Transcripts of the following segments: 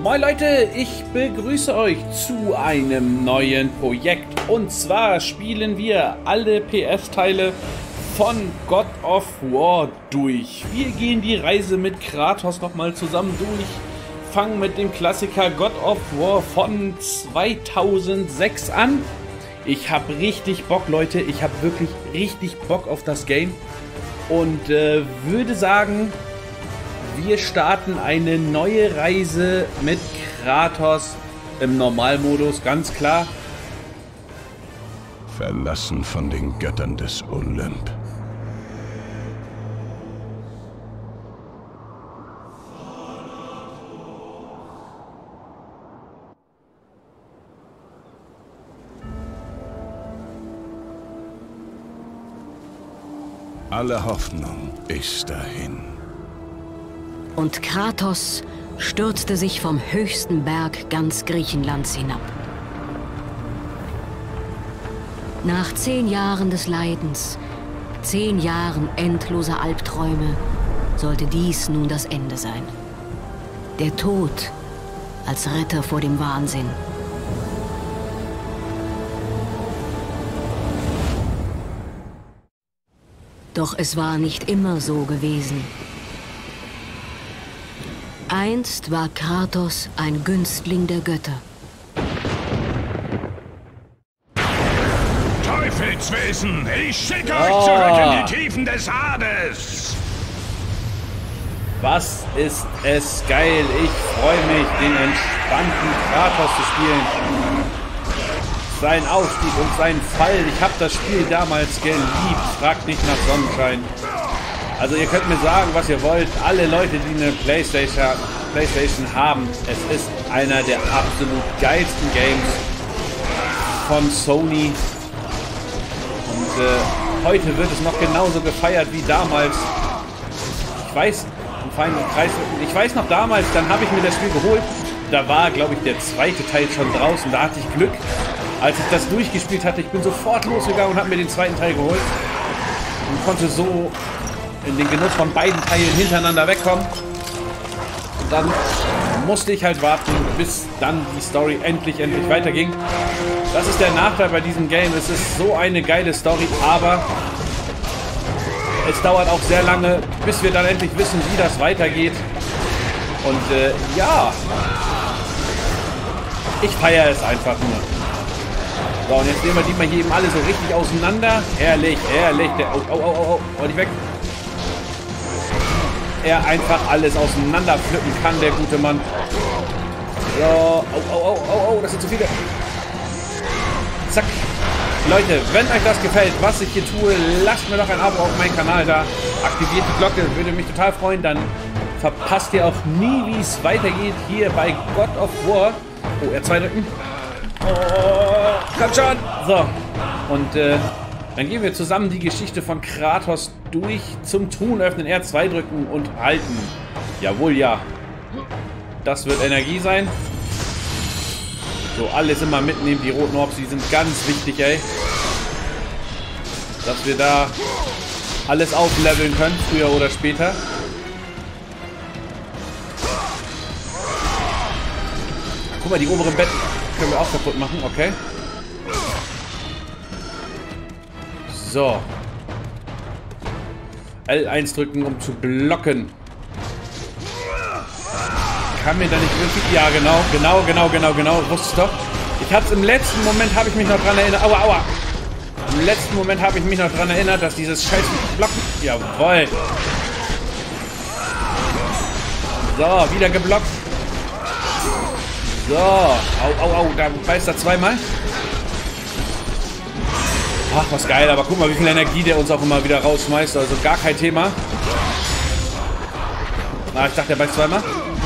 Moin Leute, ich begrüße euch zu einem neuen Projekt. Und zwar spielen wir alle PS-Teile von God of War durch. Wir gehen die Reise mit Kratos nochmal zusammen durch. Fangen mit dem Klassiker God of War von 2006 an. Ich habe richtig Bock, Leute. Ich habe wirklich richtig Bock auf das Game. Und würde sagen, wir starten eine neue Reise mit Kratos im Normalmodus, ganz klar. Verlassen von den Göttern des Olymp. Alle Hoffnung ist dahin. Und Kratos stürzte sich vom höchsten Berg ganz Griechenlands hinab. Nach 10 Jahren des Leidens, 10 Jahren endloser Albträume, sollte dies nun das Ende sein. Der Tod als Retter vor dem Wahnsinn. Doch es war nicht immer so gewesen. Einst war Kratos ein Günstling der Götter. Teufelswesen, ich schicke euch zurück in die Tiefen des Hades! Was ist es geil. Ich freue mich, den entspannten Kratos zu spielen. Sein Aufstieg und sein Fall. Ich habe das Spiel damals geliebt. Fragt nicht nach Sonnenschein. Also ihr könnt mir sagen, was ihr wollt. Alle Leute, die eine Playstation haben, es ist einer der absolut geilsten Games von Sony. Und heute wird es noch genauso gefeiert wie damals. Ich weiß noch damals, dann habe ich mir das Spiel geholt. Da war, glaube ich, der zweite Teil schon draußen. Da hatte ich Glück. Als ich das durchgespielt hatte, ich bin sofort losgegangen und habe mir den zweiten Teil geholt. Und konnte so in den Genuss von beiden Teilen hintereinander wegkommen. Und dann musste ich halt warten, bis dann die Story endlich weiterging. Das ist der Nachteil bei diesem Game. Es ist so eine geile Story, aber es dauert auch sehr lange, bis wir dann endlich wissen, wie das weitergeht. Und ja, ich feiere es einfach nur. So, und jetzt nehmen wir die mal hier eben alle so richtig auseinander. Herrlich, herrlich. Oh, nicht weg. Er einfach alles auseinander pflücken kann, der gute Mann. So, oh, das sind zu viele. Zack. Leute, wenn euch das gefällt, was ich hier tue, lasst mir doch ein Abo auf meinen Kanal da. Aktiviert die Glocke, würde mich total freuen. Dann verpasst ihr auch nie, wie es weitergeht hier bei God of War. Oh, R2 drücken. Oh, komm schon. So, und dann gehen wir zusammen die Geschichte von Kratos durch. Zum Truhen öffnen, R2 drücken und halten. Jawohl, ja. Das wird Energie sein. So, alles immer mitnehmen. Die roten Orbs, die sind ganz wichtig, ey. Dass wir da alles aufleveln können, früher oder später. Guck mal, die oberen Betten können wir auch kaputt machen, okay. So. L1 drücken, um zu blocken. Kann mir da nicht wirklich... Ja, genau. Wusste ich doch. Ich hab's im letzten Moment, habe ich mich noch dran erinnert... Aua. Im letzten Moment habe ich mich noch dran erinnert, dass dieses scheiß Blocken... Jawohl. So, wieder geblockt. So. Au. Da beißt er zweimal. Ach, was geil. Aber guck mal, wie viel Energie der uns auch immer wieder rausschmeißt. Also gar kein Thema. Ah, ich dachte, er beißt zweimal.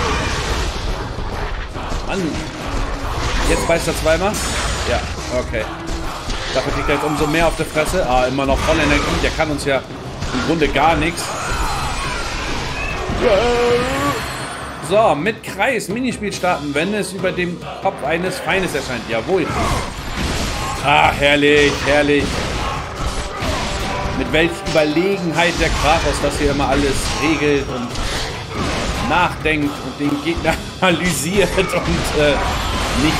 Mann. Jetzt beißt er zweimal. Ja, okay. Dafür kriegt er jetzt umso mehr auf der Fresse. Ah, immer noch voll Energie. Der kann uns ja im Grunde gar nichts. So, mit Kreis Minispiel starten, wenn es über dem Kopf eines Feindes erscheint. Jawohl. Ah, herrlich. Mit welch Überlegenheit der Kratos das hier immer alles regelt und nachdenkt und den Gegner analysiert und nicht.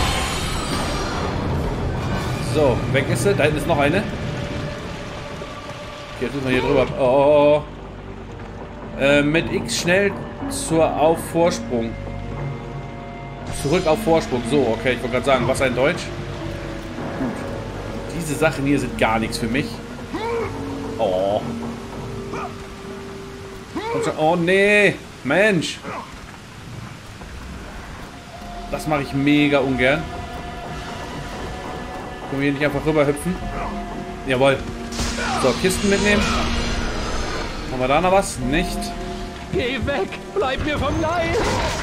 So, weg ist sie. Da hinten ist noch eine. Okay, jetzt müssen wir hier drüber. Oh. Mit X schnell auf Vorsprung. Zurück auf Vorsprung. So, okay, ich wollte gerade sagen, was ein Deutsch. Gut. Diese Sachen hier sind gar nichts für mich. Oh. Komm schon. Oh, nee. Mensch. Das mache ich mega ungern. Können wir hier nicht einfach rüber hüpfen? Jawohl. So, Kisten mitnehmen. Haben wir da noch was? Nicht. Geh weg! Bleib mir vom Leib!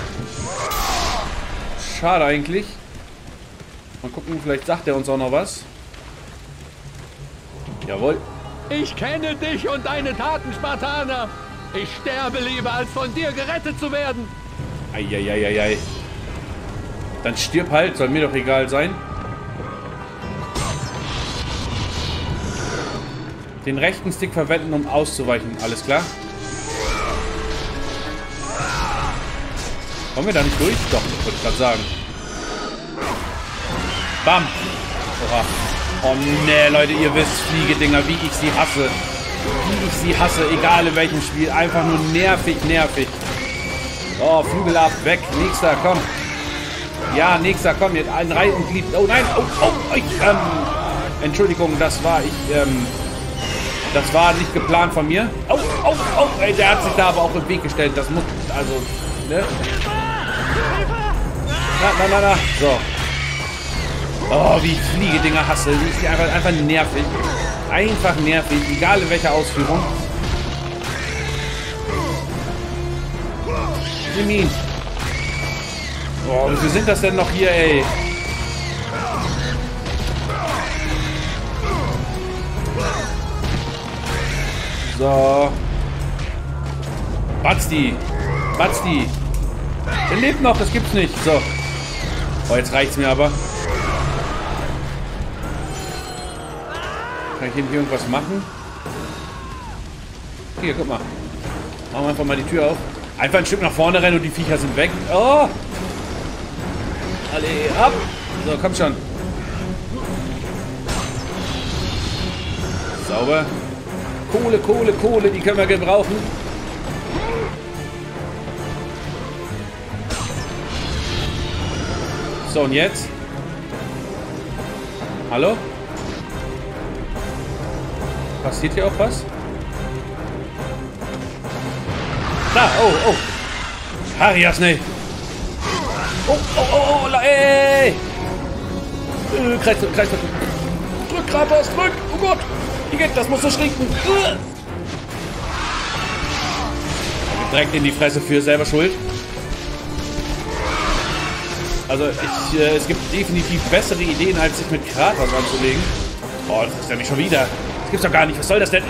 Schade eigentlich. Mal gucken, vielleicht sagt er uns auch noch was. Jawohl. Ich kenne dich und deine Taten, Spartaner! Ich sterbe lieber, als von dir gerettet zu werden! Eieieiei. Dann stirb halt, soll mir doch egal sein. Den rechten Stick verwenden, um auszuweichen. Alles klar? Kommen wir da nicht durch? Doch, das wollte ich gerade sagen. Bam! Oha. Oh ne, Leute, ihr wisst, Fliegedinger, wie ich sie hasse. Wie ich sie hasse, egal in welchem Spiel. Einfach nur nervig, nervig. Oh, Flügel ab, weg. Nächster, komm. Ja, nächster, komm. Jetzt ein Reihenglied. Oh nein, oh, Entschuldigung, das war das war nicht geplant von mir. Oh, ey, der hat sich da aber auch im Weg gestellt. Das muss, also, ne? Na. So. Oh, wie ich Fliegedinger hasse. Die ist einfach nervig. Einfach nervig, egal in welcher Ausführung. Jimin. Oh, wie viel sind das denn noch hier, ey? So. Batzdi. Der lebt noch, das gibt's nicht. So. Oh, jetzt reicht's mir aber. Kann ich hier irgendwas machen? Hier, guck mal. Machen wir einfach mal die Tür auf. Einfach ein Stück nach vorne rennen und die Viecher sind weg. Oh! Alle ab! So, komm schon. Sauber. Kohle, die können wir gebrauchen. So, und jetzt? Hallo? Passiert hier auch was? Da, oh. Hariasne. Oh, ey! Kreis. Drück, Kratos, drück! Oh Gott! Wie geht das? Muss so schrinken. Direkt in die Fresse für selber schuld. Also, es gibt definitiv bessere Ideen, als sich mit Kratos anzulegen. Oh, das ist ja nicht schon wieder. Das gibt's doch gar nicht. Was soll das denn?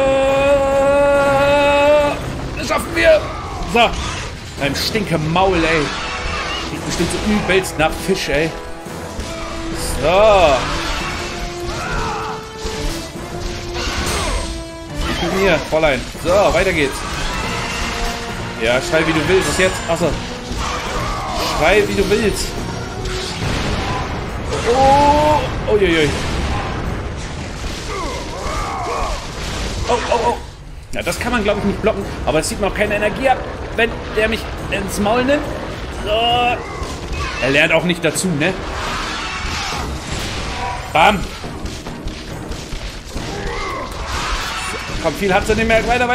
Das schaffen wir! So. Ein stinke Maul, ey. Riecht bestimmt so übelst nach Fisch, ey. So. Gib mir, Fräulein. So, weiter geht's. Ja, schrei wie du willst. Was jetzt? Achso. Schrei wie du willst. Oh. Uiuiui. Oh. Ja, das kann man, glaube ich, nicht blocken. Aber es sieht mir auch keine Energie ab, wenn der mich ins Maul nimmt. So. Er lernt auch nicht dazu, ne? Bam. Komm, viel hat sie nicht mehr. Weiter.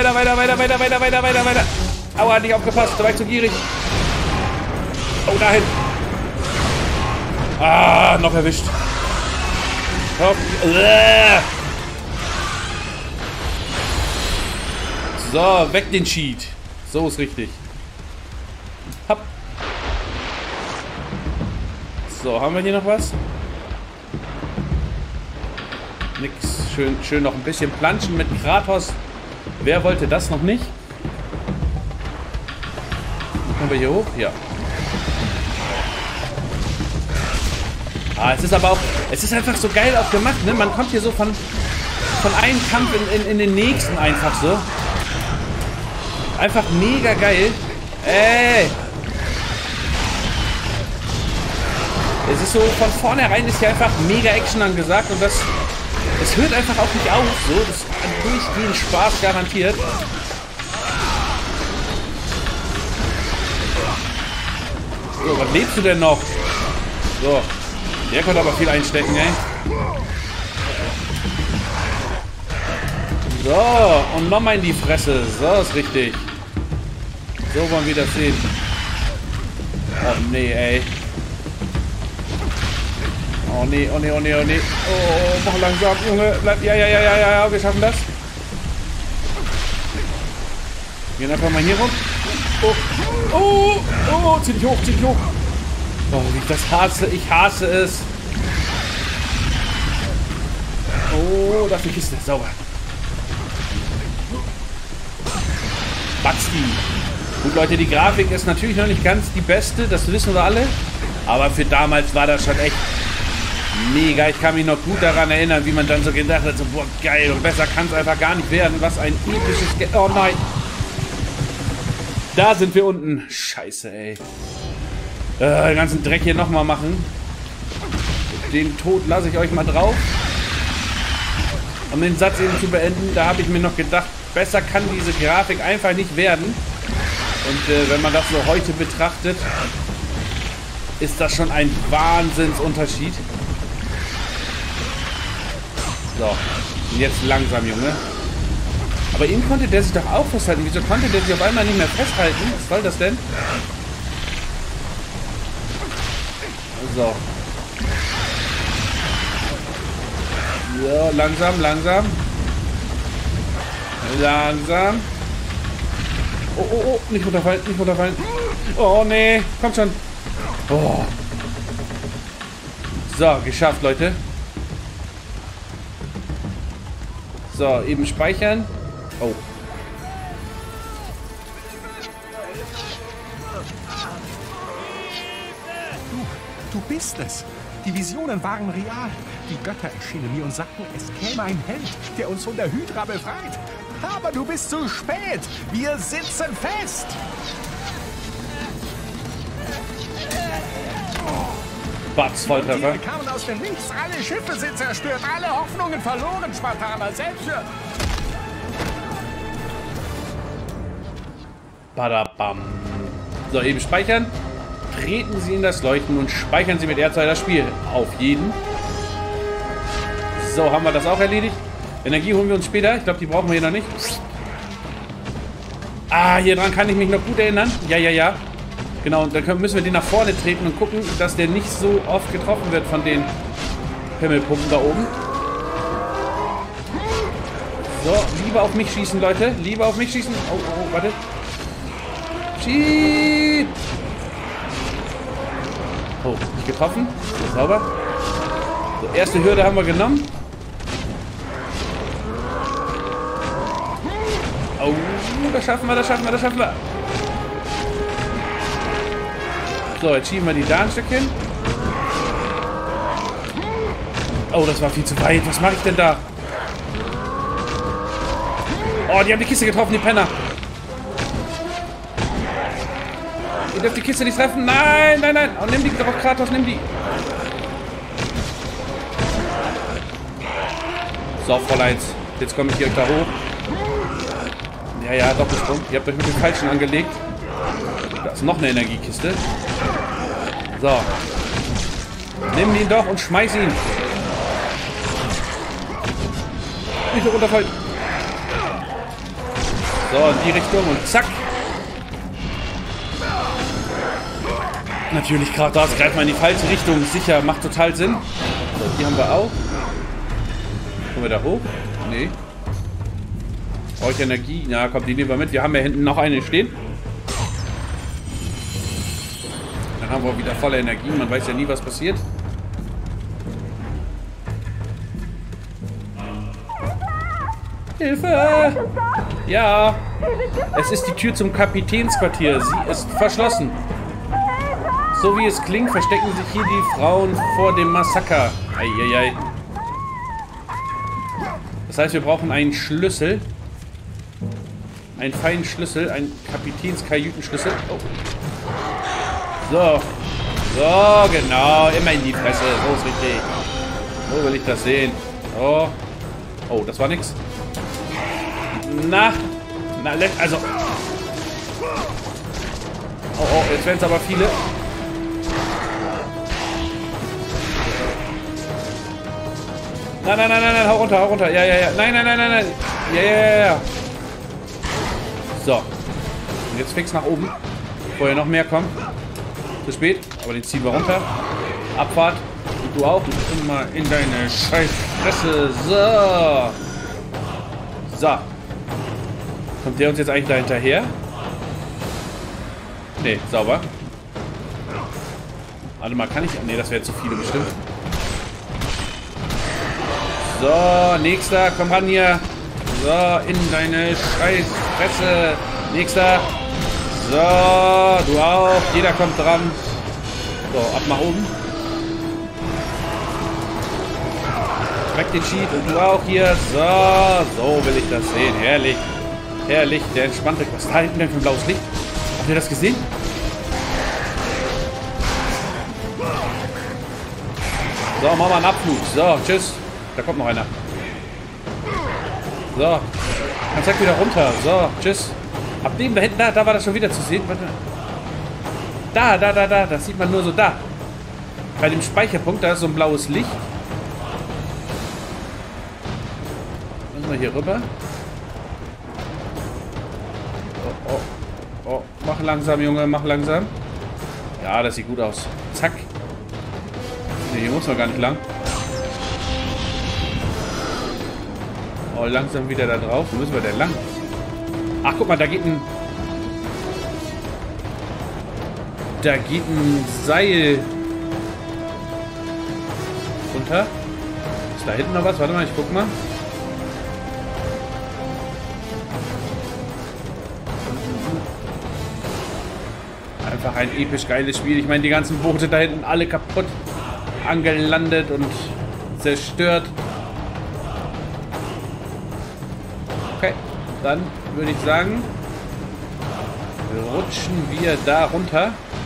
Aua, hat nicht aufgepasst. Da war ich zu gierig. Oh, dahin. Ah, noch erwischt. Komm. So, weg den Cheat. So ist richtig. Hopp. So, haben wir hier noch was? Nix. Schön noch ein bisschen planschen mit Kratos. Wer wollte das noch nicht? Kommen wir hier hoch? Ja. Ah, es ist aber auch... Es ist einfach so geil auch gemacht, ne? Man kommt hier so von einem Kampf in den nächsten einfach so. Einfach mega geil. Ey! Es ist so, von vornherein ist hier einfach mega Action angesagt und das hört einfach auch nicht auf. So, das ist durchgehend Spaß garantiert. So, was lebst du denn noch? So, der konnte aber viel einstecken, ey. So, und nochmal in die Fresse. So ist richtig. So wollen wir das sehen. Oh nee, ey. Oh nee, oh nee, oh nee, oh nee. Oh, mach langsam, Junge. Bleib. Ja, wir schaffen das. Gehen einfach mal hier rum. Oh, zieh dich hoch, zieh dich hoch. Oh, wie ich das hasse. Ich hasse es. Oh, da ist die Kiste. Sauber. Batzki. Gut, Leute, die Grafik ist natürlich noch nicht ganz die beste. Das wissen wir alle. Aber für damals war das schon echt mega. Ich kann mich noch gut daran erinnern, wie man dann so gedacht hat, so, boah, geil. Und besser kann es einfach gar nicht werden. Was ein episches... Oh nein. Da sind wir unten. Scheiße, ey. Den ganzen Dreck hier nochmal machen. Den Tod lasse ich euch mal drauf. Um den Satz eben zu beenden, da habe ich mir noch gedacht, besser kann diese Grafik einfach nicht werden. Und wenn man das so heute betrachtet, ist das schon ein Wahnsinnsunterschied. So, und jetzt langsam, Junge. Aber eben konnte der sich doch auch festhalten. Wieso konnte der sich auf einmal nicht mehr festhalten? Was soll das denn? So. So, langsam, langsam. Langsam. Oh, nicht runterfallen, nicht runterfallen. Oh, nee, kommt schon. Oh. So, geschafft, Leute. So, eben speichern. Oh. Du bist es. Die Visionen waren real. Die Götter erschienen mir und sagten, es käme ein Held, der uns von der Hydra befreit. Aber du bist zu spät. Wir sitzen fest. Batz, Volltreffer. Die kamen aus dem Nichts. Alle Schiffe sind zerstört. Alle Hoffnungen verloren, Spartaner. Selbst für... Badabam. So, eben speichern. Treten Sie in das Leuchten und speichern Sie mit R2 das Spiel. Auf jeden. So, haben wir das auch erledigt. Energie holen wir uns später. Ich glaube, die brauchen wir hier noch nicht. Ah, hier dran kann ich mich noch gut erinnern. Ja. Genau, und dann müssen wir den nach vorne treten und gucken, dass der nicht so oft getroffen wird von den Himmelpumpen da oben. So, lieber auf mich schießen, Leute. Lieber auf mich schießen. Oh, warte. Schieb! Oh, nicht getroffen. Sauber. So, erste Hürde haben wir genommen. Oh, das schaffen wir. So, jetzt schieben wir die da ein Stückchen. Oh, das war viel zu weit. Was mache ich denn da? Oh, die haben die Kiste getroffen, die Penner. Ihr dürft die Kiste nicht treffen. Nein. Oh, nimm die doch, Kratos, nimm die. So, Fräuleins. Jetzt komme ich hier da hoch. Ja, Doppelsprung. Ihr habt euch mit dem Falschen angelegt. Da ist noch eine Energiekiste. So. Nimm ihn doch und schmeiß ihn. Nicht so runterfallen. So, in die Richtung und zack. Natürlich, Kratos, greift mal in die falsche Richtung. Sicher, macht total Sinn. So, die haben wir auch. Kommen wir da hoch? Nee. Brauche ich Energie? Na, kommt, die nehmen wir mit. Wir haben ja hinten noch eine stehen. Dann haben wir wieder volle Energie. Man weiß ja nie, was passiert. Hilfe! Ja. Es ist die Tür zum Kapitänsquartier. Sie ist verschlossen. So wie es klingt, verstecken sich hier die Frauen vor dem Massaker. Eieiei. Das heißt, wir brauchen einen Schlüssel. einen feinen Schlüssel, einen Kapitänskajütenschlüssel. Oh. So. So, genau. Immer in die Fresse. So ist richtig. So will ich das sehen. Oh. Oh, das war nix. Na, also. Oh, oh, jetzt werden es aber viele. Nein, hau runter. Ja. Nein. Ja. So. Und jetzt fix nach oben. Vorher noch mehr kommen. Zu spät, aber den ziehen wir runter. Abfahrt. Und du auch. Immer in deine Scheißfresse. So. So. Kommt der uns jetzt eigentlich da hinterher? Ne, sauber. Warte mal, kann ich... Ne, das wäre zu viele bestimmt. So, nächster, komm ran hier. So, in deine Scheißfresse. Nächster. So, du auch. Jeder kommt dran. So, ab nach oben. Weg den Cheat und du auch hier. So will ich das sehen. Herrlich. Herrlich, der entspannte... Was ist da hinten denn für ein blaues Licht? Habt ihr das gesehen? So, machen wir einen Abflug. So, tschüss. Da kommt noch einer. So. Dann zack wieder runter. So, tschüss. Ab dem da hinten, da war das schon wieder zu sehen. Warte. Da. Das sieht man nur so da. Bei dem Speicherpunkt, da ist so ein blaues Licht. Müssen wir hier rüber. Oh, mach langsam, Junge, mach langsam. Ja, das sieht gut aus. Zack. Ne, hier muss man gar nicht lang. Oh, langsam wieder da drauf. Wo müssen wir denn lang? Ach, guck mal, da geht ein Seil runter. Ist da hinten noch was? Warte mal, ich guck mal. Einfach ein episch geiles Spiel. Ich meine, die ganzen Boote da hinten alle kaputt angelandet und zerstört. Okay, dann würde ich sagen, rutschen wir da runter.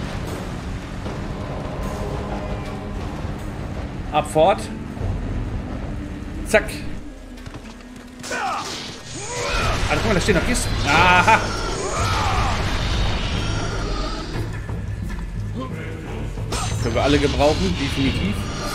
Ab fort. Zack. Also guck mal, da stehen noch Kisten. Aha. Können wir alle gebrauchen, definitiv.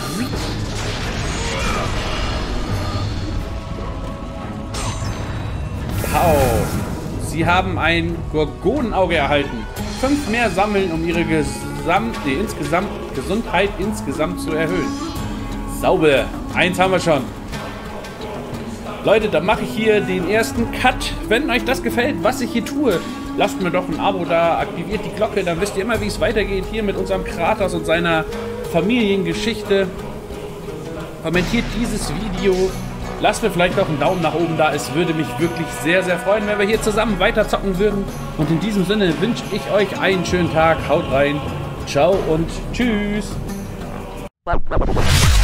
Wow. Sie haben ein Gorgonenauge erhalten. 5 mehr sammeln, um ihre Gesundheit insgesamt zu erhöhen. Sauber. 1 haben wir schon. Leute, dann mache ich hier den ersten Cut. Wenn euch das gefällt, was ich hier tue, lasst mir doch ein Abo da, aktiviert die Glocke, dann wisst ihr immer, wie es weitergeht hier mit unserem Kratos und seiner Familiengeschichte. Kommentiert dieses Video, lasst mir vielleicht noch einen Daumen nach oben da, es würde mich wirklich sehr, sehr freuen, wenn wir hier zusammen weiter zocken würden. Und in diesem Sinne wünsche ich euch einen schönen Tag, haut rein, ciao und tschüss.